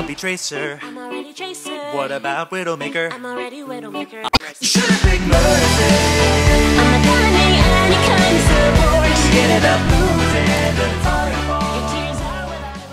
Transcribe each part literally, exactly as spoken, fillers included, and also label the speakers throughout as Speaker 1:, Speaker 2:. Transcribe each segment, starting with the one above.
Speaker 1: be Tracer.
Speaker 2: I'm already Tracer.
Speaker 1: What about Widowmaker?
Speaker 2: I'm already Widowmaker.
Speaker 1: You should've picked Mercy.
Speaker 2: I'm not gonna need any kind of support.
Speaker 1: You ended up losing, but it's all your fault.
Speaker 2: Your tears are what I would.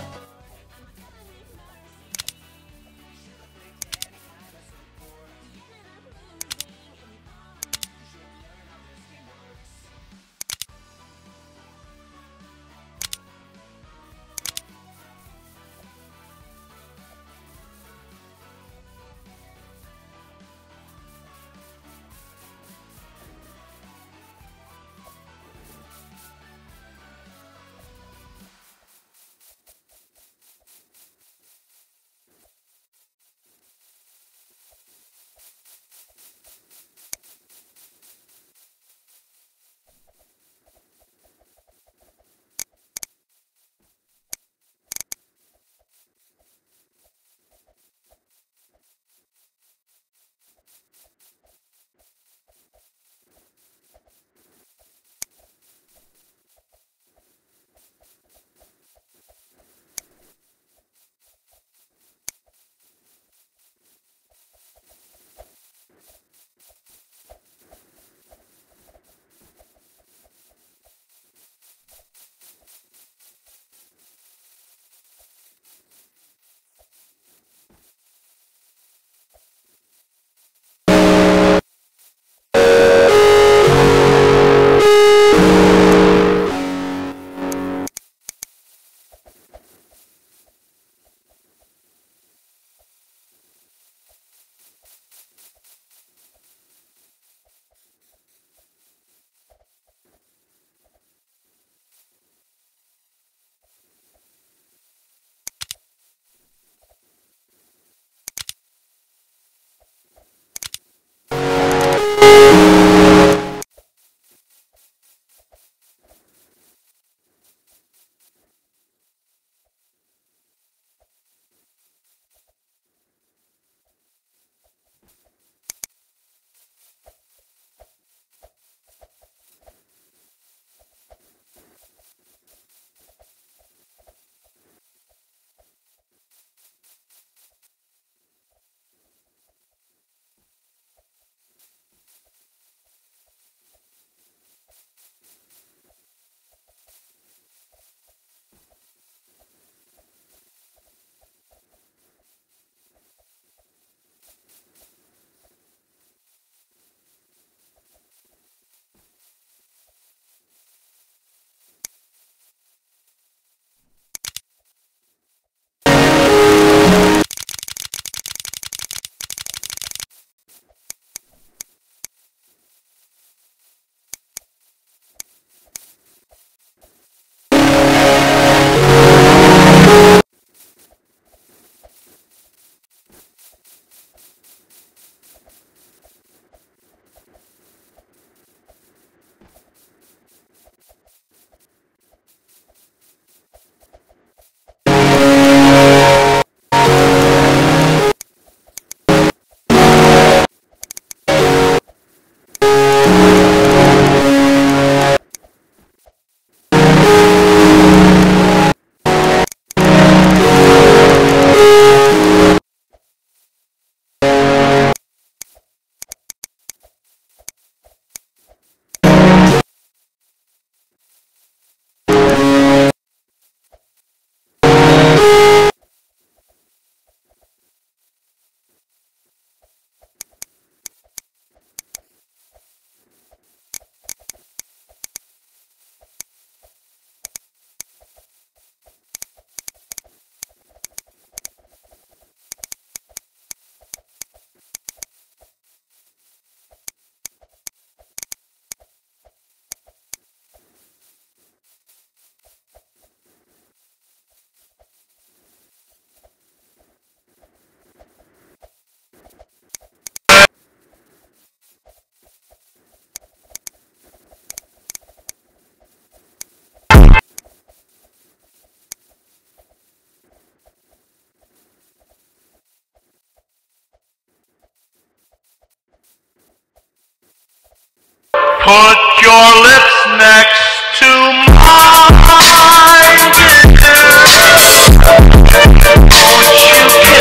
Speaker 3: Put your lips next to mine, dear. Won't you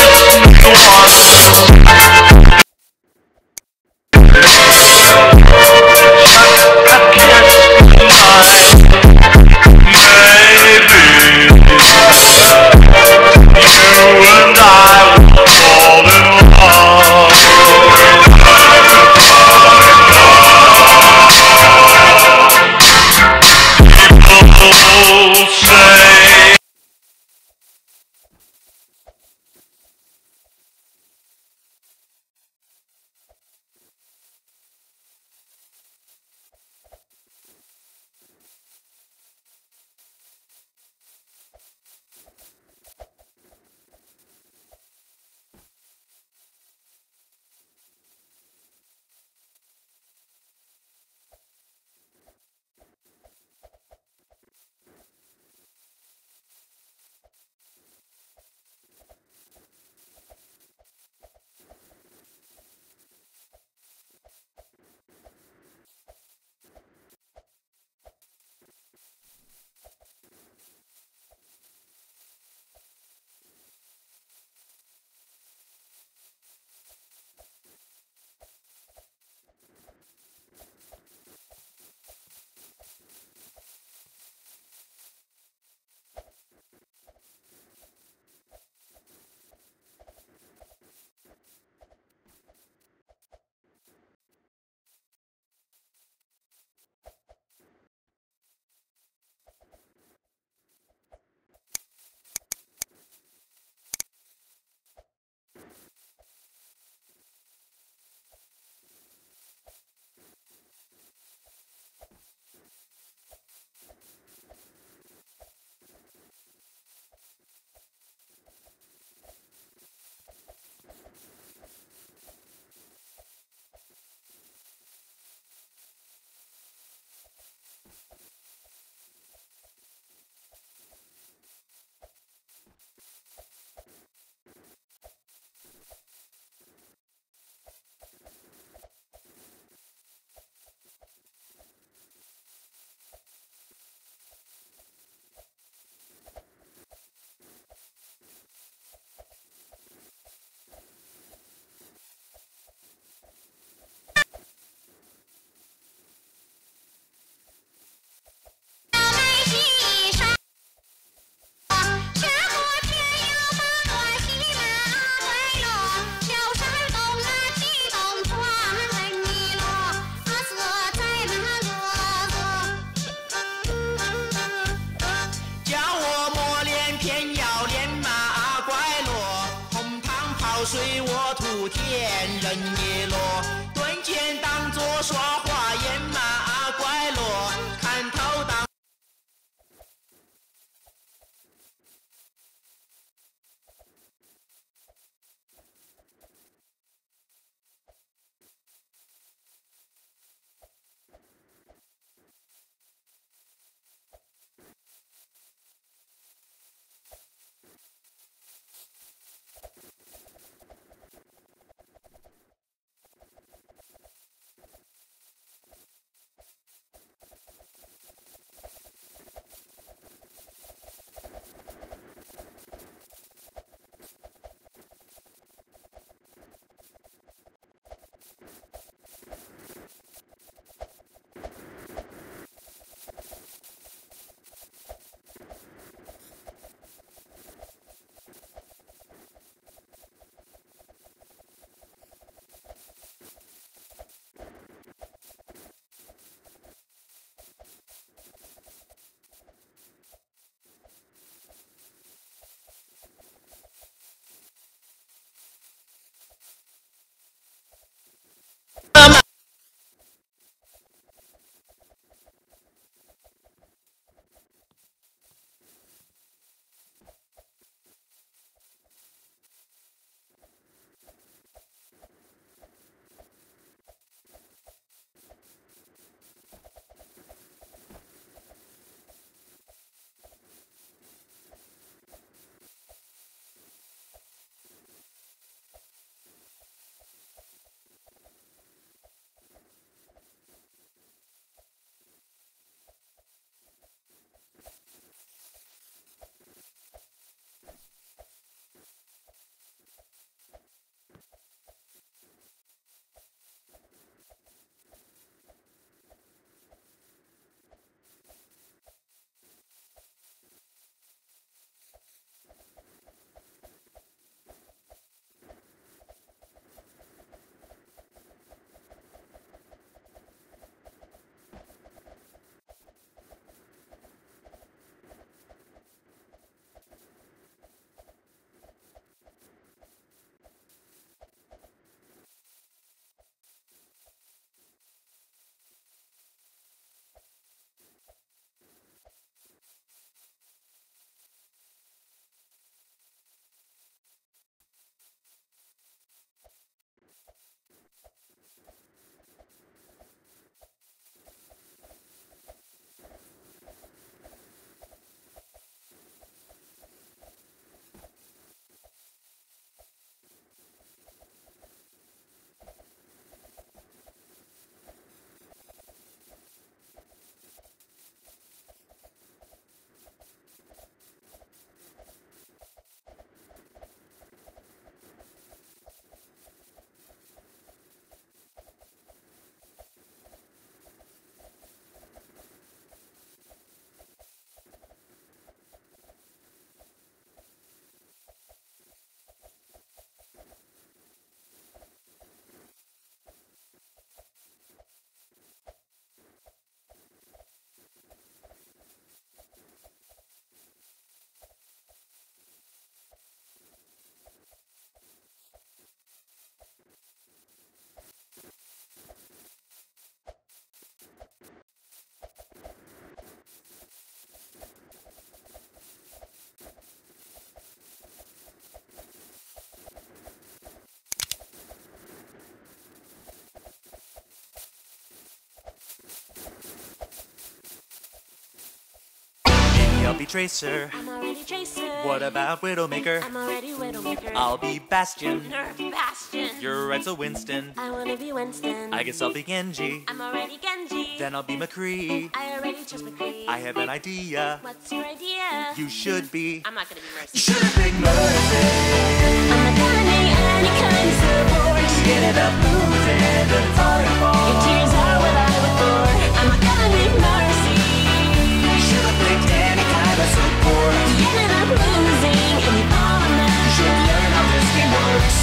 Speaker 1: I'll be Tracer.
Speaker 2: I'm already Tracer.
Speaker 1: What about Widowmaker?
Speaker 2: I'm already Widowmaker.
Speaker 1: I'll be Bastion.
Speaker 2: Nerf Bastion.
Speaker 1: You're right, so Winston.
Speaker 2: I wanna be Winston.
Speaker 1: I guess I'll be Genji.
Speaker 2: I'm already Genji.
Speaker 1: Then I'll be McCree.
Speaker 2: I already chose McCree.
Speaker 1: I have an idea.
Speaker 2: What's your idea?
Speaker 1: You should be.
Speaker 2: I'm not gonna be Mercy.
Speaker 1: You should have picked Mercy.
Speaker 2: I'm not gonna need any kind of support.
Speaker 1: She ended up losing to the toilet bowl.
Speaker 2: Your tears are what I look for. I'm not gonna need Mercy.
Speaker 1: You should have picked any kind of support.
Speaker 2: You ended up losing, and you all know.
Speaker 1: You should learn how this game works.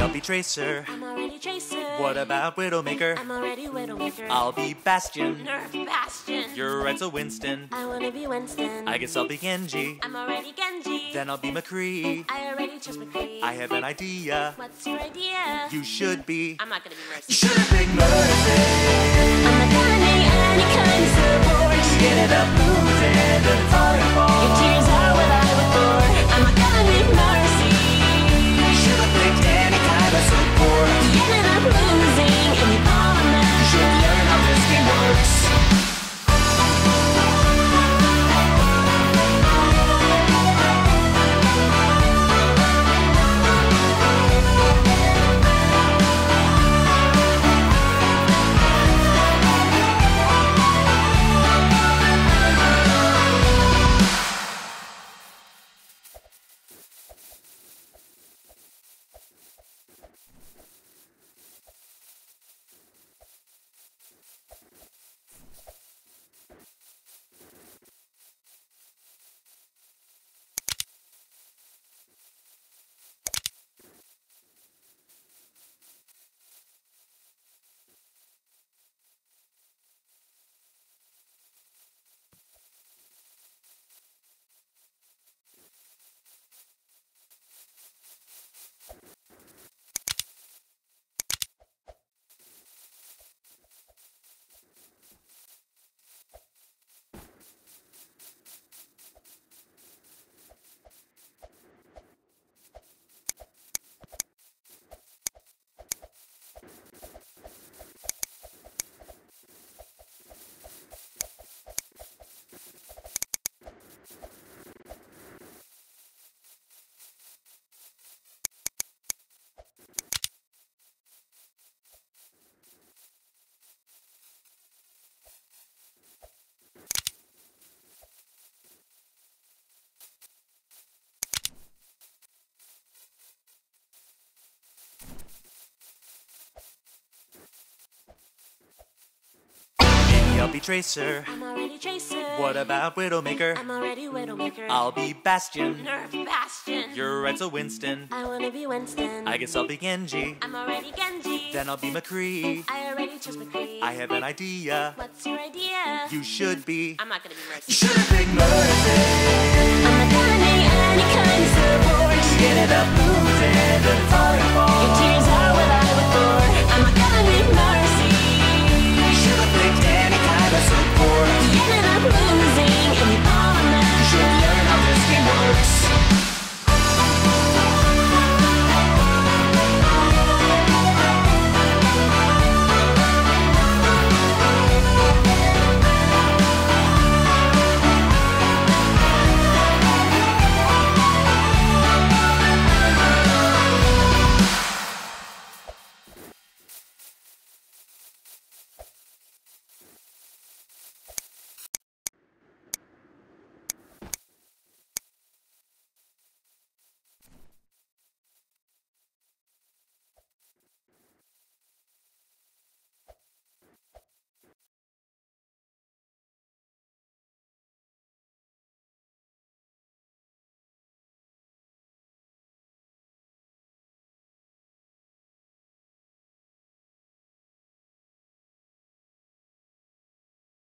Speaker 4: I'll be Tracer.
Speaker 2: I'm already Tracer.
Speaker 4: What about Widowmaker?
Speaker 2: I'm already Widowmaker.
Speaker 4: I'll be Bastion.
Speaker 2: Nerf Bastion.
Speaker 4: You're right, so Winston.
Speaker 2: I wanna be Winston.
Speaker 4: I guess I'll be Genji.
Speaker 2: I'm already Genji.
Speaker 4: Then I'll be McCree.
Speaker 2: I already chose McCree.
Speaker 4: I have an idea.
Speaker 2: What's your idea?
Speaker 4: You should be.
Speaker 2: I'm not gonna be Mercy.
Speaker 1: Should have picked Mercy.
Speaker 2: I'm not gonna need any kind of support.
Speaker 1: She ended up losing, and it's all your fault.
Speaker 2: Your tears are what I would pour. I'm not gonna need Mercy.
Speaker 1: Should have picked any kind of support.
Speaker 2: You ended up losing, and you all are mad.
Speaker 1: You should learn how this game works.
Speaker 4: I'll be Tracer.
Speaker 2: I'm already Tracer.
Speaker 4: What about Widowmaker?
Speaker 2: I'm already Widowmaker.
Speaker 4: I'll be Bastion.
Speaker 2: Nerf Bastion.
Speaker 4: You're right, so Winston.
Speaker 2: I wanna be Winston.
Speaker 4: I guess I'll be Genji.
Speaker 2: I'm already Genji.
Speaker 4: Then I'll be McCree.
Speaker 2: I already chose McCree.
Speaker 4: I have an idea.
Speaker 2: What's your idea?
Speaker 4: You should be.
Speaker 2: I'm not gonna be Mercy.
Speaker 1: Should have picked Mercy.
Speaker 2: I'm not gonna need any kind of support.
Speaker 1: She ended up losing, and it's all your fault.
Speaker 2: Your tears